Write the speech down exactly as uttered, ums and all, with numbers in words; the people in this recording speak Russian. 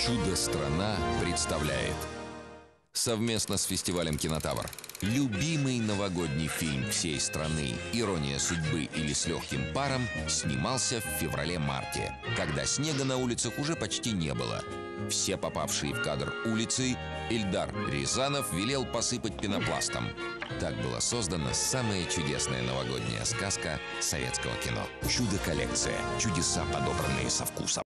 Чудо-страна представляет совместно с фестивалем «Кинотавр» любимый новогодний фильм всей страны «Ирония судьбы» или «С легким паром» снимался в феврале-марте, когда снега на улицах уже почти не было. Все попавшие в кадр улицы Эльдар Рязанов велел посыпать пенопластом. Так была создана самая чудесная новогодняя сказка советского кино. Чудо-коллекция. Чудеса, подобранные со вкусом.